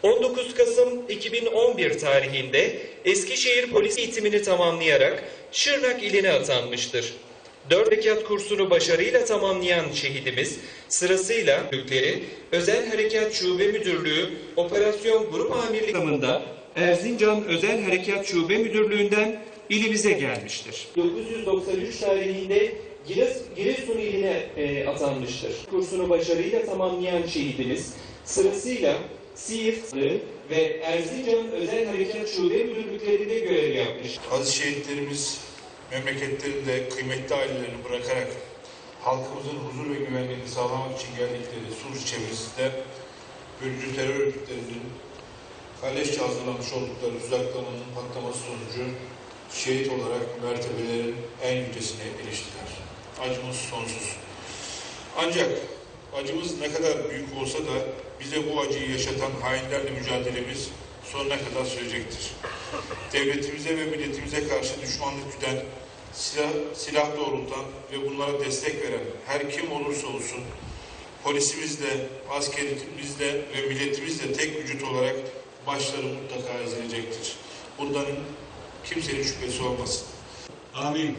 19 Kasım 2011 tarihinde Eskişehir Polis eğitimini tamamlayarak Şırnak iline atanmıştır. 4 harekat kursunu başarıyla tamamlayan şehidimiz sırasıyla Türkleri Özel Harekat Şube Müdürlüğü Operasyon Grup Amirliği kapsamında Erzincan Özel Harekat Şube Müdürlüğü'nden ilimize gelmiştir. 1993 tarihinde Giresun iline atanmıştır. Kursunu başarıyla tamamlayan şehidimiz sırasıyla Siirt ve Erzincan Özel Harekat Şube Müdürlüklerinde görev yapmış. Aziz şehitlerimiz memleketlerinde kıymetli ailelerini bırakarak halkımızın huzur ve güvenliğini sağlamak için geldikleri Suruç çevresinde bölücü terör örgütlerinin kalleşçe hazırlamış oldukları tuzaklamanın patlaması sonucu şehit olarak mertebelerin en yücesine eriştiler. Acımız sonsuz. Ancak acımız ne kadar büyük olsa da bize bu acıyı yaşatan hainlerle mücadelemiz sonuna kadar sürecektir. Devletimize ve milletimize karşı düşmanlık güden, silah doğrultan ve bunlara destek veren her kim olursa olsun polisimizle, askerimizle ve milletimizle tek vücut olarak başları mutlaka ezilecektir. Bundan kimsenin şüphesi olmasın. Amin.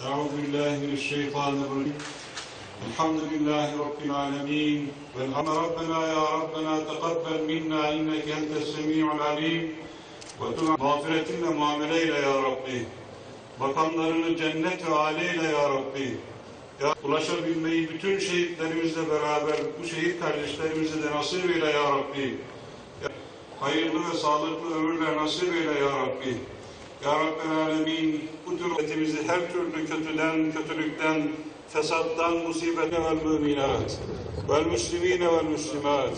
Euzubillahimineşşeytanirracim. Elhamdülillahi Rabbil alemin. Velhamdü Rabbena ya Rabbena teqabbel minna inneke entes semi'ul alim. Ve tüm mağfiretinle muameleyle ya Rabbi. Bakanlarını cennet ve âliyle ya Rabbi. Ya ulaşabilmeyi bütün şehitlerimizle beraber bu şehit kardeşlerimize de nasip eyle ya Rabbi. Ya, hayırlı ve sağlıklı ömürler nasip eyle ya Rabbi. Ya Rabbel alemin, bu tür ümmetimizi her türlü kötüden, kötülükten, fesattan, musibete vel müminat, vel müslimine vel müslimat.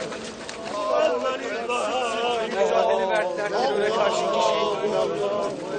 Mücadele verdiler teröre karşı şehitler.